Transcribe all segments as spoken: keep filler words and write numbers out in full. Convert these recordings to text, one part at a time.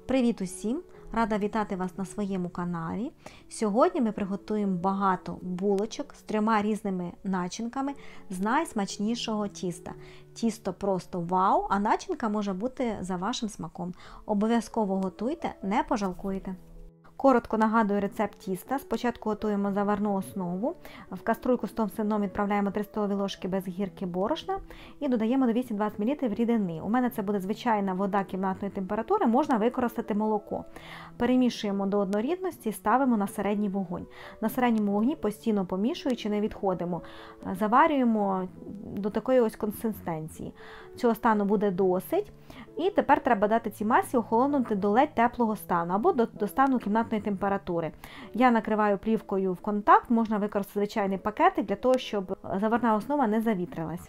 Привіт усім! Рада вітати вас на своєму каналі. Сьогодні ми приготуємо багато булочок з трьома різними начинками з найсмачнішого тіста. Тісто просто вау, а начинка може бути за вашим смаком. Обов'язково готуйте, не пожалкуєте. Коротко нагадую рецепт тіста. Спочатку готуємо заварну основу. В каструльку з товстим дном відправляємо три столові ложки без гірки борошна і додаємо двісті двадцять мілілітрів рідини. У мене це буде звичайна вода кімнатної температури, можна використати молоко. Перемішуємо до однорідності і ставимо на середній вогонь. На середньому вогні постійно помішуючи, не відходимо. Заварюємо до такої ось консистенції. Цього стану буде досить. І тепер треба дати цій масі охолонути до ледь теплого стану або до, до стану кімнатної температури. Я накриваю плівкою в контакт, можна використати звичайний пакетик для того, щоб заварна основа не завітрилась.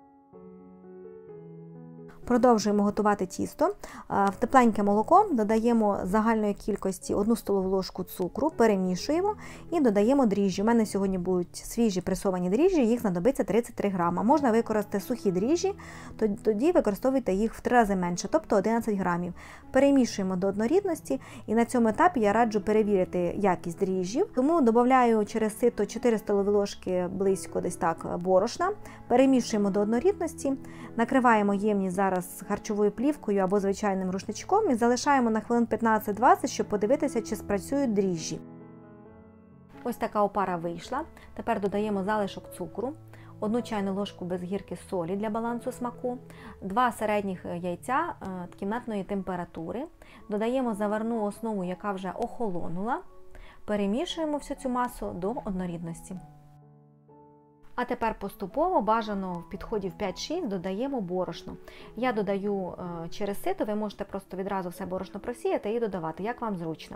Продовжуємо готувати тісто. В тепленьке молоко додаємо загальної кількості одну столову ложку цукру, перемішуємо і додаємо дріжджі. У мене сьогодні будуть свіжі пресовані дріжджі, їх знадобиться тридцять три грама. Можна використати сухі дріжджі, тоді використовуйте їх в три рази менше, тобто одинадцять грамів. Перемішуємо до однорідності і на цьому етапі я раджу перевірити якість дріжджів. Тому додаю через сито чотири столові ложки близько десь так борошна, перемішуємо до однорідності, накриваємо ємність зараз з харчовою плівкою або звичайним рушничком і залишаємо на хвилин п'ятнадцять-двадцять, щоб подивитися, чи спрацюють дріжджі. Ось така опара вийшла. Тепер додаємо залишок цукру, одну чайну ложку без гірки солі для балансу смаку, два середніх яйця кімнатної температури, додаємо заварну основу, яка вже охолонула, перемішуємо всю цю масу до однорідності. А тепер поступово, бажано в підході в п'ять-шість, додаємо борошно. Я додаю через сито, ви можете просто відразу все борошно просіяти і додавати, як вам зручно.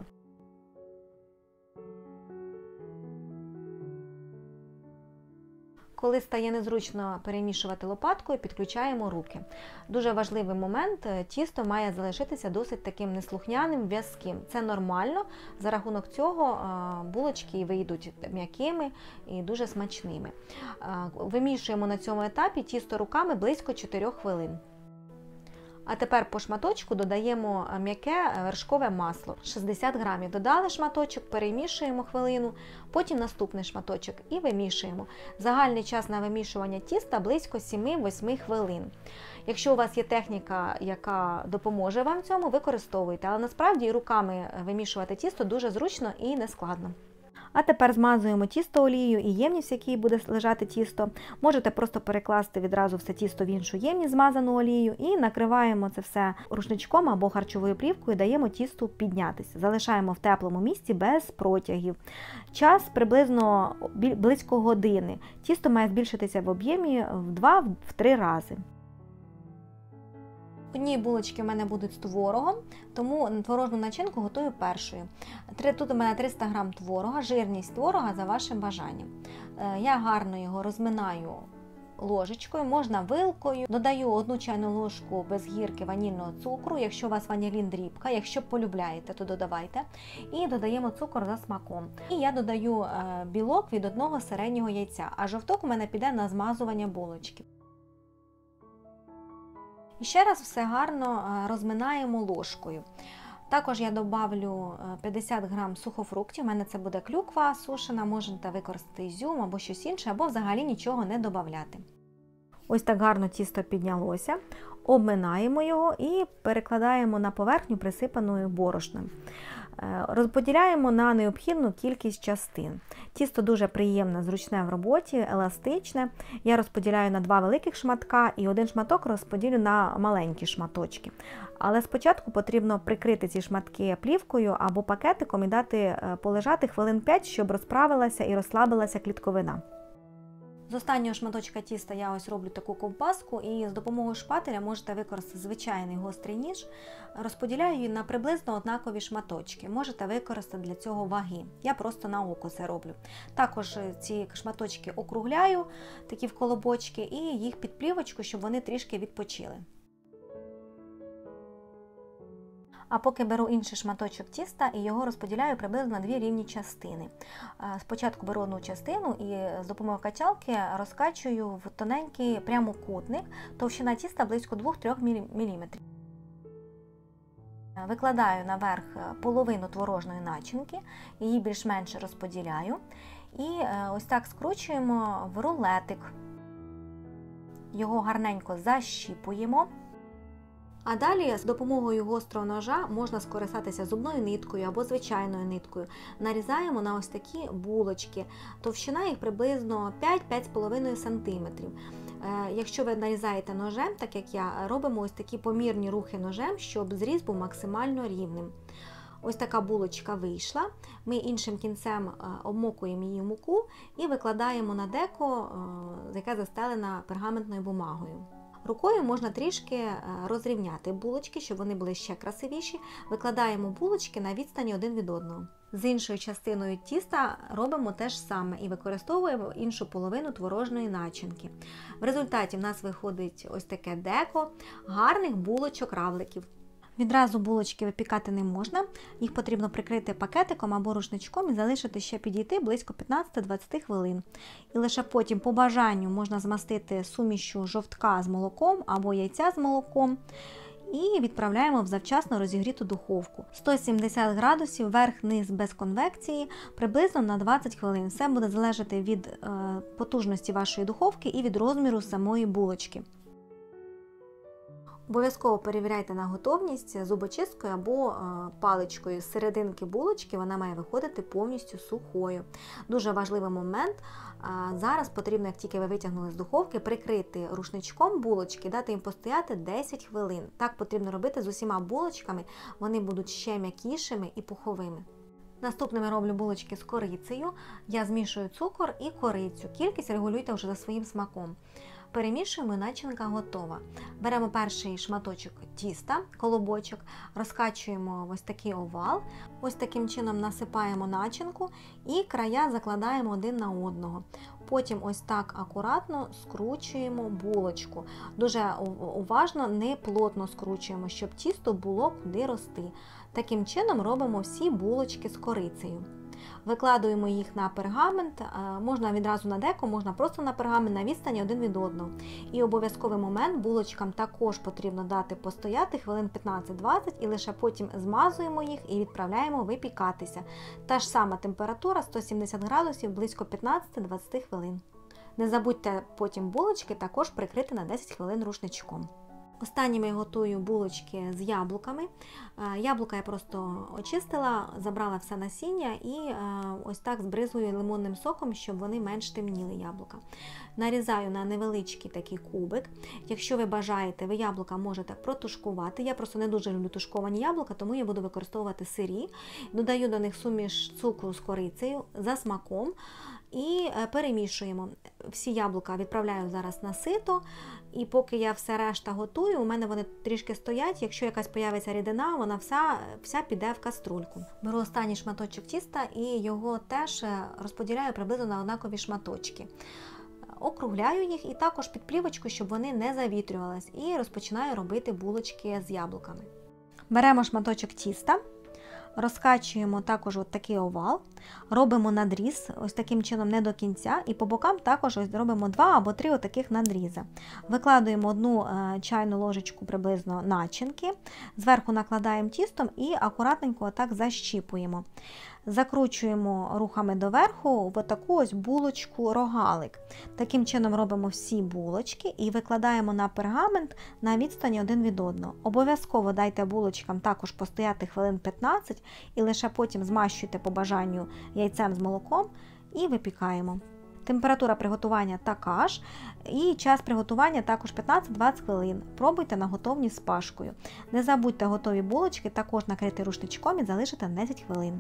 Коли стає незручно перемішувати лопаткою, підключаємо руки. Дуже важливий момент, тісто має залишитися досить таким неслухняним, в'язким. Це нормально, за рахунок цього булочки вийдуть м'якими і дуже смачними. Вимішуємо на цьому етапі тісто руками близько чотирьох хвилин. А тепер по шматочку додаємо м'яке вершкове масло, шістдесят грамів. Додали шматочок, перемішуємо хвилину, потім наступний шматочок і вимішуємо. Загальний час на вимішування тіста близько сім-вісім хвилин. Якщо у вас є техніка, яка допоможе вам цьому, використовуйте. Але насправді і руками вимішувати тісто дуже зручно і нескладно. А тепер змазуємо тісто олією і ємність, в якій буде лежати тісто. Можете просто перекласти відразу все тісто в іншу ємність, змазану олією, і накриваємо це все рушничком або харчовою плівкою, даємо тісту піднятися. Залишаємо в теплому місці без протягів. Час приблизно близько години. Тісто має збільшитися в об'ємі в два-три рази. Одні булочки в мене будуть з творогом, тому творожну начинку готую першою. Тут у мене триста грам творога, жирність творога за вашим бажанням. Я гарно його розминаю ложечкою, можна вилкою. Додаю одну чайну ложку без гірки ванільного цукру, якщо у вас ванілін дрібка, якщо полюбляєте, то додавайте. І додаємо цукор за смаком. І я додаю білок від одного середнього яйця, а жовток у мене піде на змазування булочки. І ще раз все гарно розминаємо ложкою. Також я добавлю п'ятдесят грам сухофруктів, у мене це буде клюква сушена, можете використати ізюм або щось інше, або взагалі нічого не додавати. Ось так гарно тісто піднялося, обминаємо його і перекладаємо на поверхню, присипаною борошном. Розподіляємо на необхідну кількість частин. Тісто дуже приємне, зручне в роботі, еластичне. Я розподіляю на два великих шматка і один шматок розподілю на маленькі шматочки. Але спочатку потрібно прикрити ці шматки плівкою або пакетиком і дати полежати хвилин п'ять, щоб розправилася і розслабилася клітковина. З останнього шматочка тіста я ось роблю таку ковбаску і з допомогою шпателя можете використати звичайний гострий ніж. Розподіляю її на приблизно однакові шматочки. Можете використати для цього ваги. Я просто на око це роблю. Також ці шматочки округляю, такі в колобочки, і їх під плівочку, щоб вони трішки відпочили. А поки беру інший шматочок тіста і його розподіляю приблизно на дві рівні частини. Спочатку беру одну частину і з допомогою качалки розкачую в тоненький прямокутник, товщина тіста близько двох-трьох міліметрів. Викладаю наверх половину творожної начинки, її більш-менш розподіляю. І ось так скручуємо в рулетик. Його гарненько защіпуємо. А далі з допомогою гострого ножа можна скористатися зубною ниткою або звичайною ниткою. Нарізаємо на ось такі булочки. Товщина їх приблизно п'ять-п'ять з половиною сантиметрів. Якщо ви нарізаєте ножем, так як я, робимо ось такі помірні рухи ножем, щоб зріз був максимально рівним. Ось така булочка вийшла. Ми іншим кінцем обмокуємо її в муку і викладаємо на деко, яке застелена пергаментною бумагою. Рукою можна трішки розрівняти булочки, щоб вони були ще красивіші. Викладаємо булочки на відстані один від одного. З іншою частиною тіста робимо те ж саме і використовуємо іншу половину творожної начинки. В результаті в нас виходить ось таке деко гарних булочок-равликів. Відразу булочки випікати не можна, їх потрібно прикрити пакетиком або рушничком і залишити ще підійти близько п'ятнадцять-двадцять хвилин. І лише потім по бажанню можна змастити сумішю жовтка з молоком або яйця з молоком. І відправляємо в завчасно розігріту духовку. сто сімдесят градусів, верх-низ без конвекції, приблизно на двадцять хвилин. Все буде залежати від е, потужності вашої духовки і від розміру самої булочки. Обов'язково перевіряйте на готовність зубочисткою або паличкою з серединки булочки, вона має виходити повністю сухою. Дуже важливий момент, зараз потрібно, як тільки ви витягнули з духовки, прикрити рушничком булочки, дати їм постояти десять хвилин. Так потрібно робити з усіма булочками, вони будуть ще м'якішими і пуховими. Наступними роблю булочки з корицею. Я змішую цукор і корицю. Кількість регулюйте вже за своїм смаком. Перемішуємо і начинка готова. Беремо перший шматочок тіста, колобочок, розкачуємо ось такий овал, ось таким чином насипаємо начинку і края закладаємо один на одного. Потім ось так акуратно скручуємо булочку. Дуже уважно, не плотно скручуємо, щоб тісто було куди рости. Таким чином робимо всі булочки з корицею. Викладуємо їх на пергамент, можна відразу на деко, можна просто на пергамент на відстані один від одного. І обов'язковий момент, булочкам також потрібно дати постояти хвилин п'ятнадцять-двадцять і лише потім змазуємо їх і відправляємо випікатися. Та ж сама температура сто сімдесят градусів, близько п'ятнадцять-двадцять хвилин. Не забудьте потім булочки також прикрити на десять хвилин рушничком. Останніми я готую булочки з яблуками. Яблука я просто очистила, забрала все насіння і ось так збризую лимонним соком, щоб вони менш темніли яблука. Нарізаю на невеличкий такий кубик. Якщо ви бажаєте, ви яблука можете протушкувати. Я просто не дуже люблю тушковані яблука, тому я буду використовувати сирі. Додаю до них суміш цукру з корицею за смаком. І перемішуємо. Всі яблука відправляю зараз на сито, і поки я все решта готую, у мене вони трішки стоять, якщо якась появиться рідина, вона вся, вся піде в каструльку. Беру останній шматочок тіста і його теж розподіляю приблизно на однакові шматочки. Округляю їх і також під плівочку, щоб вони не завітрювались, і розпочинаю робити булочки з яблуками. Беремо шматочок тіста. Розкачуємо також от такий овал, робимо надріз, ось таким чином не до кінця, і по бокам також ось робимо два або три отаких надріза. Викладуємо одну е, чайну ложечку приблизно начинки, зверху накладаємо тістом і акуратненько отак защіпуємо. Закручуємо рухами доверху в таку ось булочку-рогалик. Таким чином робимо всі булочки і викладаємо на пергамент на відстані один від одного. Обов'язково дайте булочкам також постояти хвилин п'ятнадцять і лише потім змащуйте по бажанню яйцем з молоком і випікаємо. Температура приготування така ж, і час приготування також п'ятнадцять-двадцять хвилин. Пробуйте на готовність з пашкою. Не забудьте готові булочки також накрити рушничком і залишити на десять хвилин.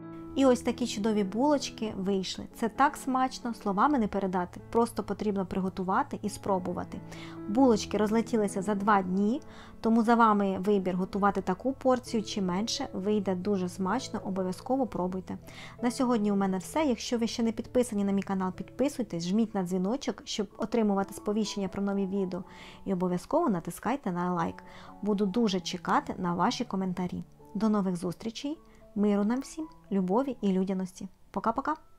І ось такі чудові булочки вийшли. Це так смачно, словами не передати. Просто потрібно приготувати і спробувати. Булочки розлетілися за два дні, тому за вами вибір готувати таку порцію чи менше. Вийде дуже смачно, обов'язково пробуйте. На сьогодні у мене все. Якщо ви ще не підписані на мій канал, підписуйтесь, жміть на дзвіночок, щоб отримувати сповіщення про нові відео. І обов'язково натискайте на лайк. Буду дуже чекати на ваші коментарі. До нових зустрічей! Миру нам всім, любові і людяності. Пока-пока!